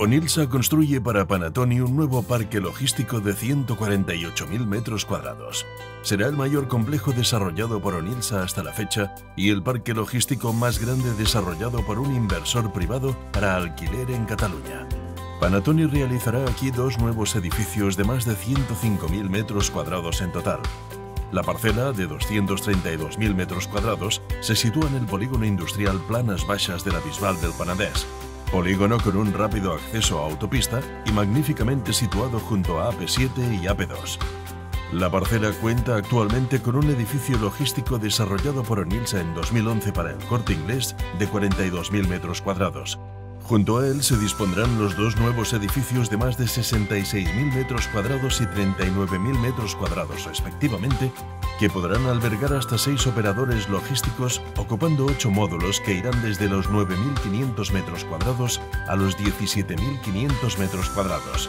Onilsa construye para Panattoni un nuevo parque logístico de 148.000 metros cuadrados. Será el mayor complejo desarrollado por Onilsa hasta la fecha y el parque logístico más grande desarrollado por un inversor privado para alquiler en Cataluña. Panattoni realizará aquí dos nuevos edificios de más de 105.000 metros cuadrados en total. La parcela, de 232.000 metros cuadrados, se sitúa en el polígono industrial Planas Baixas de la Bisbal del Penedès, polígono con un rápido acceso a autopista y magníficamente situado junto a AP7 y AP2. La parcela cuenta actualmente con un edificio logístico desarrollado por Onilsa en 2011 para el Corte Inglés de 42.000 metros cuadrados. Junto a él se dispondrán los dos nuevos edificios de más de 66.000 metros cuadrados y 39.000 metros cuadrados respectivamente, que podrán albergar hasta 6 operadores logísticos ocupando 8 módulos que irán desde los 9.500 metros cuadrados a los 17.500 metros cuadrados.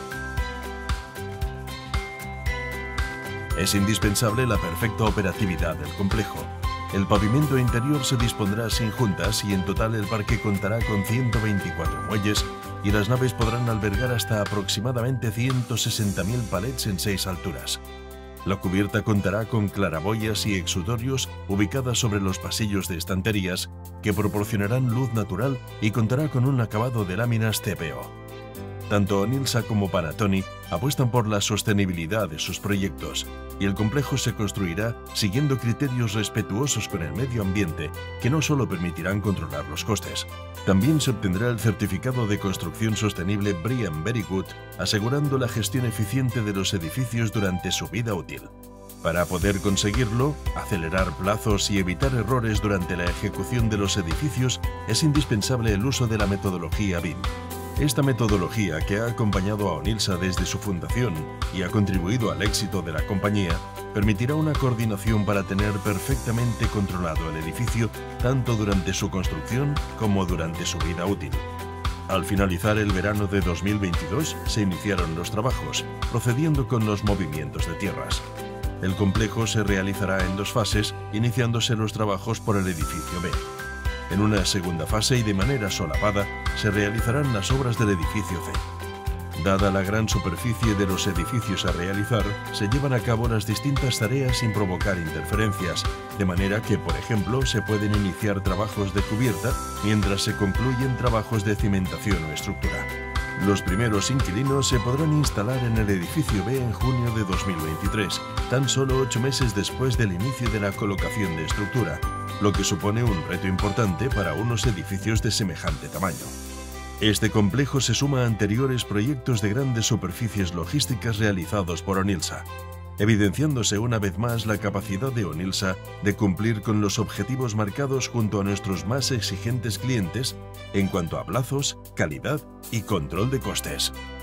Es indispensable la perfecta operatividad del complejo. El pavimento interior se dispondrá sin juntas y en total el parque contará con 124 muelles y las naves podrán albergar hasta aproximadamente 160.000 palets en 6 alturas. La cubierta contará con claraboyas y exudorios ubicadas sobre los pasillos de estanterías que proporcionarán luz natural y contará con un acabado de láminas TPO. Tanto Onilsa como Panattoni apuestan por la sostenibilidad de sus proyectos y el complejo se construirá siguiendo criterios respetuosos con el medio ambiente que no solo permitirán controlar los costes. También se obtendrá el certificado de construcción sostenible BREEAM Very Good, asegurando la gestión eficiente de los edificios durante su vida útil. Para poder conseguirlo, acelerar plazos y evitar errores durante la ejecución de los edificios, es indispensable el uso de la metodología BIM. Esta metodología, que ha acompañado a Onilsa desde su fundación y ha contribuido al éxito de la compañía, permitirá una coordinación para tener perfectamente controlado el edificio tanto durante su construcción como durante su vida útil. Al finalizar el verano de 2022, se iniciaron los trabajos, procediendo con los movimientos de tierras. El complejo se realizará en 2 fases, iniciándose los trabajos por el edificio B. En una segunda fase y de manera solapada, se realizarán las obras del edificio C. Dada la gran superficie de los edificios a realizar, se llevan a cabo las distintas tareas sin provocar interferencias, de manera que, por ejemplo, se pueden iniciar trabajos de cubierta mientras se concluyen trabajos de cimentación o estructura. Los primeros inquilinos se podrán instalar en el edificio B en junio de 2023, tan solo 8 meses después del inicio de la colocación de estructura, lo que supone un reto importante para unos edificios de semejante tamaño. Este complejo se suma a anteriores proyectos de grandes superficies logísticas realizados por Onilsa, evidenciándose una vez más la capacidad de Onilsa de cumplir con los objetivos marcados junto a nuestros más exigentes clientes en cuanto a plazos, calidad y control de costes.